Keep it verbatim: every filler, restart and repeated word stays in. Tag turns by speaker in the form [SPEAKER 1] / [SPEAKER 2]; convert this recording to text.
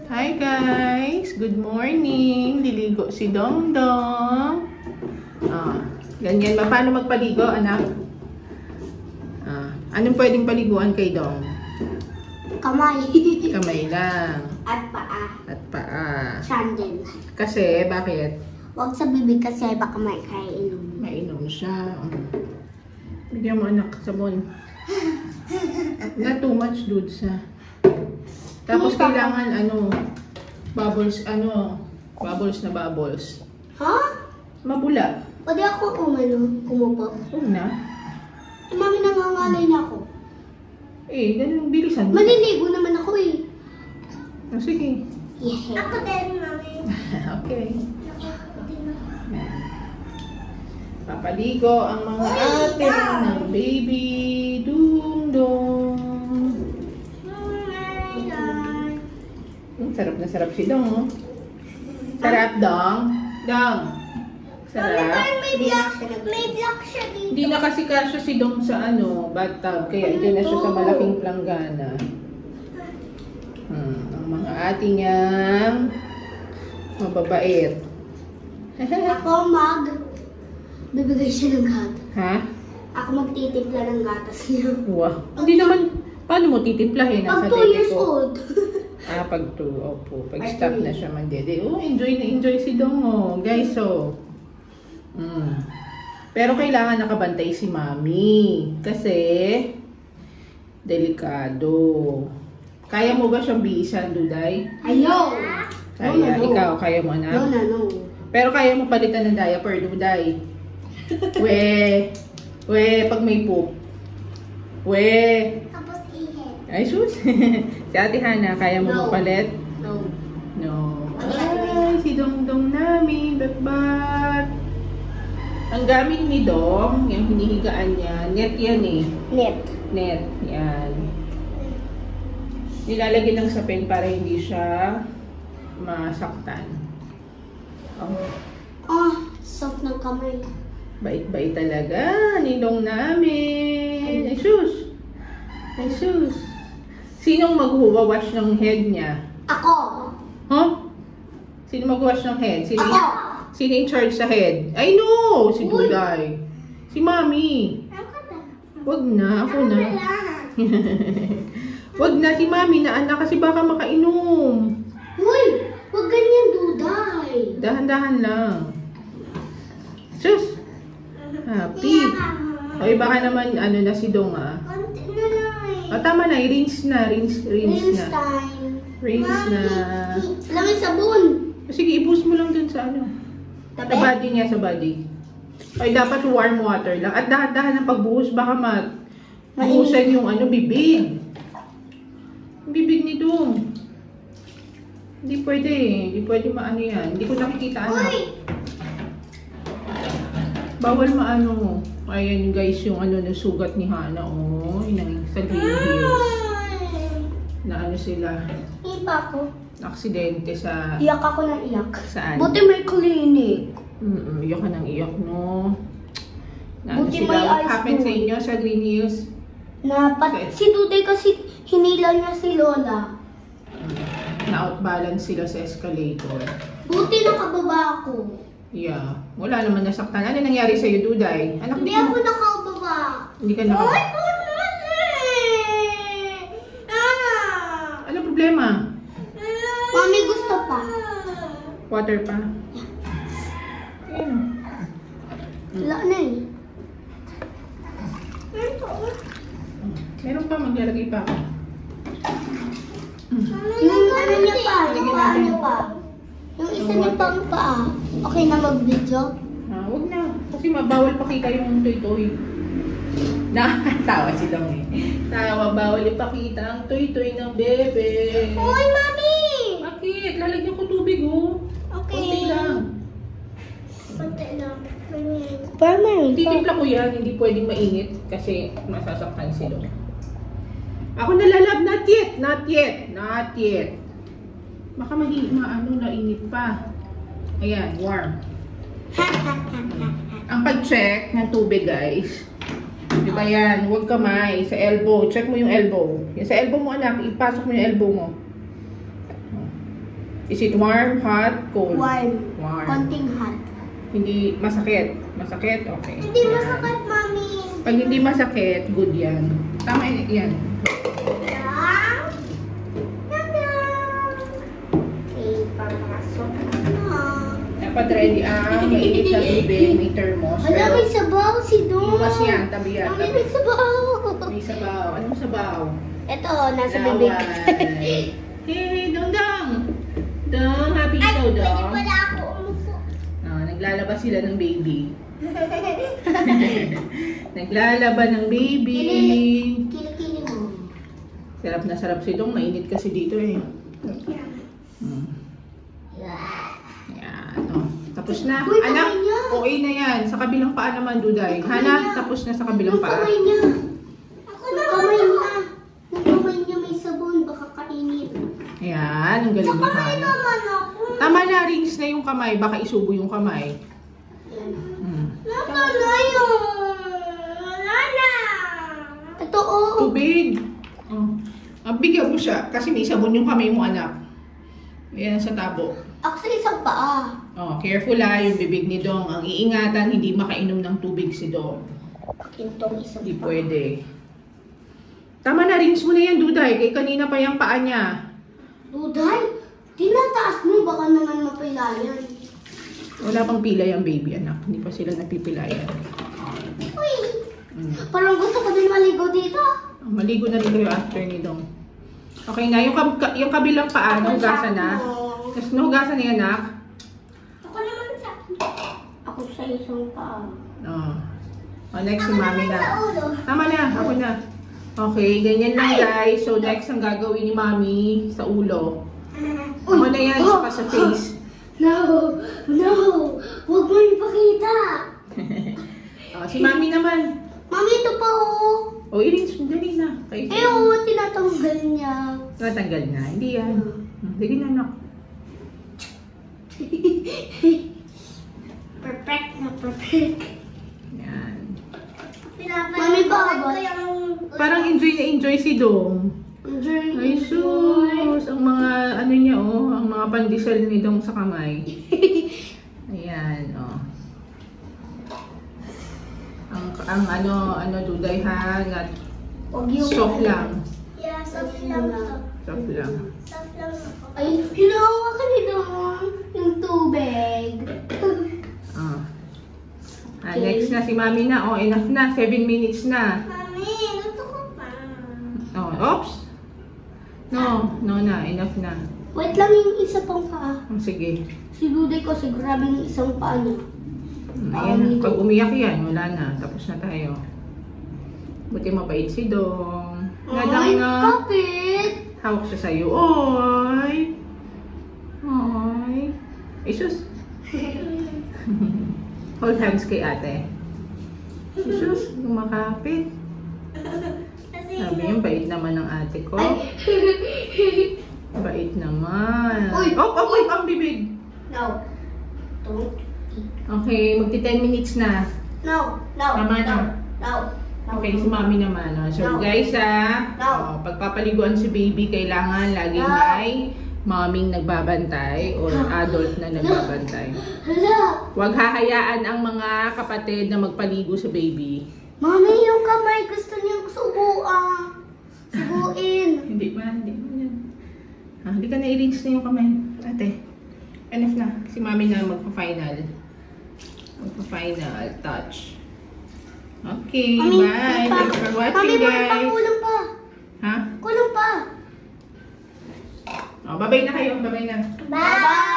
[SPEAKER 1] Hi guys! Good morning! Liligo si Dongdong. Ah, ganyan ba? Paano magpaligo, anak? Ah, anong pwedeng paliguan kay Dong?
[SPEAKER 2] Kamay.
[SPEAKER 1] Kamay lang.
[SPEAKER 2] At paa.
[SPEAKER 1] At paa.
[SPEAKER 2] Sandal.
[SPEAKER 1] Kasi, bakit?
[SPEAKER 2] Huwag sa bibig kasi baka may kainom.
[SPEAKER 1] Mainom siya. Bigyan mo anak sabon. Not too much dude sa. Tapos kailangan ano, bubbles, ano, bubbles na bubbles.
[SPEAKER 2] Ha?
[SPEAKER 1] Mabula.
[SPEAKER 2] Pwede ako umano, kumupo.
[SPEAKER 1] Huwag na.
[SPEAKER 2] Eh, mami, nangangalay na ako.
[SPEAKER 1] Eh, ganun, bilisan mo.
[SPEAKER 2] Maliligo naman ako eh.
[SPEAKER 1] Oh, sige.
[SPEAKER 2] Yeah. Ako din, mami.
[SPEAKER 1] Okay. Yan. Papaligo ang mga ate ng baby Dongdong. Hmm, sarap na sarap si Dong, oh. Sarap, Dong. Dong. Sarap.
[SPEAKER 2] May block, may block siya dito.
[SPEAKER 1] Hindi na kasi kasya si Dong sa ano, bathtub. Kaya dyan na siya sa malaking planggana. Hmm, ang mga ate niyang mababait.
[SPEAKER 2] Ako mag, bibigay siya ng gatas.
[SPEAKER 1] Ha?
[SPEAKER 2] Ako magtitimpla ng gatas niya.
[SPEAKER 1] Wow. Hindi naman, paano mo titimplahin?
[SPEAKER 2] Pag
[SPEAKER 1] Nasa
[SPEAKER 2] two
[SPEAKER 1] bebe
[SPEAKER 2] years
[SPEAKER 1] ko.
[SPEAKER 2] old.
[SPEAKER 1] Ah, pag two, opo. Pag
[SPEAKER 2] Ay,
[SPEAKER 1] stop
[SPEAKER 2] two
[SPEAKER 1] na
[SPEAKER 2] years.
[SPEAKER 1] siya mandede. Oh, enjoy na enjoy si Dong, oh. Guys, oh. Mm. Pero kailangan nakabantay si Mami. Kasi, delikado. Kaya mo ba siyang biisan, Duday?
[SPEAKER 2] Ayaw.
[SPEAKER 1] Kaya,
[SPEAKER 2] No, no, no.
[SPEAKER 1] ikaw, kaya mo na?
[SPEAKER 2] No, no, no.
[SPEAKER 1] Pero kaya mo palitan ng diaper, Duday. We, we, pag may poop. We.
[SPEAKER 2] Tapos ihin.
[SPEAKER 1] Ay, sus. Si Ate Hana, kaya mo
[SPEAKER 2] No.
[SPEAKER 1] magpalit?
[SPEAKER 2] No.
[SPEAKER 1] No. Ay, si Dongdong namin, bat-bat. Ang gamit ni Dong, yung hinihigaan niya, net yan eh.
[SPEAKER 2] Net.
[SPEAKER 1] Net, yan. Nilalagyan ng sapin para hindi siya masaktan. Oh,
[SPEAKER 2] Ah, soft ng kamay.
[SPEAKER 1] bait-bait talaga ni Dong namin. Ay, sus. Ay, sus. Sinong maghuwawash ng head niya?
[SPEAKER 2] Ako.
[SPEAKER 1] Huh? Sino mag-wash ng head? Sino,
[SPEAKER 2] Ako.
[SPEAKER 1] sino in charge sa head? I know! Si
[SPEAKER 2] Uy.
[SPEAKER 1] Duday. Si Mami.
[SPEAKER 2] Ako na.
[SPEAKER 1] Wag na, ako na. Wag na si Mami na anak kasi baka makainom.
[SPEAKER 2] Uy, huwag ganyan, Duday.
[SPEAKER 1] Dahan-dahan lang. Sus! Happy. Oy, baka naman ano na si Dong ah.
[SPEAKER 2] Konti na lang eh.
[SPEAKER 1] Ah, tama na, rinse na, rinse, rinse
[SPEAKER 2] Rinse
[SPEAKER 1] na.
[SPEAKER 2] time.
[SPEAKER 1] Rinse na.
[SPEAKER 2] Alam mo, sabon.
[SPEAKER 1] Sige, i-boost mo lang dun sa ano. Sa
[SPEAKER 2] Tabi.
[SPEAKER 1] body niya, sa body. Ay, dapat warm water lang. At dahan-dahan ng pagbuhos, baka ma mabuhusan yung ano, bibig. Yung bibig ni Dong. Hindi pwede eh. Hindi pwede maano yan. Hindi ko nakikita ano.
[SPEAKER 2] Uy!
[SPEAKER 1] Bawal maano. Ayan guys, yung ano, na sugat ni Hana. Oh, yung sa Green Hills. Na ano sila.
[SPEAKER 2] Ipa ko.
[SPEAKER 1] Aksidente sa...
[SPEAKER 2] Iyak ako ng iyak.
[SPEAKER 1] Saan?
[SPEAKER 2] Buti may clinic.
[SPEAKER 1] Mm, iyak ka ng iyak, no? Na ano
[SPEAKER 2] Buti
[SPEAKER 1] sila?
[SPEAKER 2] may
[SPEAKER 1] What
[SPEAKER 2] ice
[SPEAKER 1] happened sa
[SPEAKER 2] cream.
[SPEAKER 1] inyo sa Green Hills?
[SPEAKER 2] Napat
[SPEAKER 1] Okay.
[SPEAKER 2] si Duday kasi hinila niya si Lola.
[SPEAKER 1] Na-outbalance sila sa escalator.
[SPEAKER 2] Buti nakababa ako.
[SPEAKER 1] Yeah. Wala naman nasaktan. Ano nangyari sa'yo, Duday? Anak,
[SPEAKER 2] Hindi
[SPEAKER 1] di
[SPEAKER 2] ako
[SPEAKER 1] ka,
[SPEAKER 2] nakababa.
[SPEAKER 1] hindi ka naka...
[SPEAKER 2] Ay, Nana!
[SPEAKER 1] Ano problema?
[SPEAKER 2] Mami, gusto pa.
[SPEAKER 1] Water pa? Ayun.
[SPEAKER 2] Wala na eh.
[SPEAKER 1] Meron pa, maglalagay pa ako.
[SPEAKER 2] Yung ano niya pa, yung paa niya pa. Yung isa niya pang paa. Okay na mag-video?
[SPEAKER 1] Ah, wag na. Kasi mabawal pakita yung toy-toy. Nakatawa si Dong eh. Tawa, bawal ipakita ang toy-toy ng bebe.
[SPEAKER 2] Uy, Mami!
[SPEAKER 1] Bakit? Lalagyan ko tubig oh.
[SPEAKER 2] Okay.
[SPEAKER 1] Konti lang.
[SPEAKER 2] Konti lang. Parang
[SPEAKER 1] Titimpla ko yan, hindi pwedeng mainit kasi masasaktan si Dong. Ako nalalab, not yet, not yet, not yet. Baka mahi, maano, nainit pa. Ayan, warm. Ang pag-check ng tubig, guys. Di ba yan? Huwag kamay. Sa elbow. Check mo yung elbow. Yung sa elbow mo, anak. Ipasok mo yung elbow mo. Is it warm, hot, cold?
[SPEAKER 2] Warm.
[SPEAKER 1] Warm.
[SPEAKER 2] Konting hot.
[SPEAKER 1] Hindi masakit. Masakit? Okay.
[SPEAKER 2] Hindi
[SPEAKER 1] Yan.
[SPEAKER 2] masakit, Mami.
[SPEAKER 1] Pag hindi masakit, good yan. Tama yun. Yan.
[SPEAKER 2] Yan. Yan yan. Okay, papasok na.
[SPEAKER 1] Dapat ready ang mainit na tubig, may thermos.
[SPEAKER 2] Wala,
[SPEAKER 1] Pero,
[SPEAKER 2] may sabaw si Dong.
[SPEAKER 1] bukas yan, tabi yan.
[SPEAKER 2] Mami,
[SPEAKER 1] Tabi.
[SPEAKER 2] may sabaw.
[SPEAKER 1] May sabaw. Anong sabaw?
[SPEAKER 2] Ito, nasa bibig.
[SPEAKER 1] Laway. Hey, Dong Dong! Dong, happy ikaw,
[SPEAKER 2] Pwede
[SPEAKER 1] Dong?
[SPEAKER 2] pala ako umupo.
[SPEAKER 1] Ah, naglalabas sila ng baby. Naglalaban ng baby.
[SPEAKER 2] Kilikili mo.
[SPEAKER 1] Sarap na sarap si Dong. Mainit kasi dito eh. Hmm. Yan. Oh. Tapos na.
[SPEAKER 2] Uy,
[SPEAKER 1] Anak,
[SPEAKER 2] kamay niya.
[SPEAKER 1] okay na yan. Sa kabilang paa naman, Duday.
[SPEAKER 2] Yung kamay
[SPEAKER 1] Hana,
[SPEAKER 2] niya.
[SPEAKER 1] tapos na sa kabilang
[SPEAKER 2] Yung
[SPEAKER 1] paa.
[SPEAKER 2] kamay niya. Yung kamay niya. Yung kamay niya may sabon, baka kainit.
[SPEAKER 1] Ayan, ang galing ni
[SPEAKER 2] Kamay
[SPEAKER 1] Hana.
[SPEAKER 2] naman ako.
[SPEAKER 1] Tama na, rings na yung kamay. Baka isubo yung kamay. Hmm.
[SPEAKER 2] Nasa na yun? Wala na. Ito oh.
[SPEAKER 1] Tubig. Oh. Ah, bigyan mo siya. Kasi may sabon yung kamay mo, anak. Yan sa tabo.
[SPEAKER 2] Actually, isang paa.
[SPEAKER 1] Oh, careful ah, yung bibig ni Dong. Ang iingatan, hindi makainom ng tubig si Dong.
[SPEAKER 2] Kintong isang
[SPEAKER 1] Hindi
[SPEAKER 2] paa.
[SPEAKER 1] pwede. Tama na, rings mo na yan, Duday. Kay kanina pa yung paa niya.
[SPEAKER 2] Duday, tinataas mo, baka naman mapilayan.
[SPEAKER 1] Wala pang pilay ang baby, anak. Hindi pa sila napipilayan.
[SPEAKER 2] Uy,
[SPEAKER 1] Mm.
[SPEAKER 2] parang gusto ko din maligo dito.
[SPEAKER 1] Oh, maligo na rin kayo after ni Dong. Okay na, yung, kab ka- yung kabilang paa, nahugasan na. Tapos nahugasan na yan, anak.
[SPEAKER 2] Ako naman sa... Ako sa isang paa.
[SPEAKER 1] Oh. Oh, next si Mami
[SPEAKER 2] Sa
[SPEAKER 1] na.
[SPEAKER 2] ulo.
[SPEAKER 1] Tama na, ako na. Okay, ganyan lang guys. So next ang gagawin ni Mami sa ulo. Ako na yan, saka sa face.
[SPEAKER 2] No, no, huwag mo ipakita.
[SPEAKER 1] Oh, si Mami naman.
[SPEAKER 2] Mami, ito pa oh.
[SPEAKER 1] O, oh, i-rinse mo, dali na. Okay.
[SPEAKER 2] Eh, oh, tinatanggal niya.
[SPEAKER 1] Natanggal na. Hindi yan. Dali na, anak.
[SPEAKER 2] Perfect na perfect.
[SPEAKER 1] Yan.
[SPEAKER 2] Mami, baba.
[SPEAKER 1] Parang enjoy na enjoy si Dong.
[SPEAKER 2] Enjoy.
[SPEAKER 1] Ay, sus. Ang mga, ano niya, oh. Ang mga pandesal ni Dong sa kamay. Ayan, oh. Ang, ang ano, ano, Duday ha, not
[SPEAKER 2] Huwag yung...
[SPEAKER 1] soft lang.
[SPEAKER 2] Yeah, soft lang.
[SPEAKER 1] Soft lang.
[SPEAKER 2] Soft lang. Ay, hinawa ka ni Dong. Yung tubig.
[SPEAKER 1] Ah. Ah, next na si Mami na. Oh, enough na. Seven minutes na.
[SPEAKER 2] Mami, gusto ko pa.
[SPEAKER 1] Oh, oops. No, no na. Enough na.
[SPEAKER 2] Wait lang yung isa pang paa.
[SPEAKER 1] Oh, sige.
[SPEAKER 2] Si Duday ko, si grabe yung isang paa niya.
[SPEAKER 1] Ayan na. Pag umiyak yan, wala na. Tapos na tayo. Buti mabait si Dong.
[SPEAKER 2] Ay,
[SPEAKER 1] Nadang na.
[SPEAKER 2] kapit!
[SPEAKER 1] Hawak siya sa'yo. Oy! Oy! Ay, sus. Hold hands kay ate. Ay, sus. Kumakapit. Sabi yung bait naman ng ate ko. Bait naman.
[SPEAKER 2] Uy!
[SPEAKER 1] Oh, oh, wait, ang bibig.
[SPEAKER 2] No. Don't.
[SPEAKER 1] Okay, magti ten minutes na.
[SPEAKER 2] No. No.
[SPEAKER 1] Tama
[SPEAKER 2] no.
[SPEAKER 1] na.
[SPEAKER 2] No. No.
[SPEAKER 1] Okay, si Mami naman. Oh. So
[SPEAKER 2] No.
[SPEAKER 1] guys ah,
[SPEAKER 2] No.
[SPEAKER 1] oh, pagpapaliguan si baby, kailangan laging
[SPEAKER 2] No.
[SPEAKER 1] may maming nagbabantay or adult na nagbabantay.
[SPEAKER 2] Hala!
[SPEAKER 1] Huwag hahayaan ang mga kapatid na magpaligo sa baby.
[SPEAKER 2] Mami, yung kamay gusto niyang subuan. Subuin.
[SPEAKER 1] Hindi ba? Hindi ba yan? Ah, hindi ka na i-rinse na yung kamay. Ate, enough na. Si Mami na magpa-final. Magpa-final touch. Okay,
[SPEAKER 2] Mami,
[SPEAKER 1] bye.
[SPEAKER 2] pa-
[SPEAKER 1] Thanks for
[SPEAKER 2] Mami,
[SPEAKER 1] watching,
[SPEAKER 2] meron pa,
[SPEAKER 1] guys.
[SPEAKER 2] kulang pa.
[SPEAKER 1] Ha?
[SPEAKER 2] Kulang pa.
[SPEAKER 1] Oh, babay na kayo. Babay na.
[SPEAKER 2] Bye!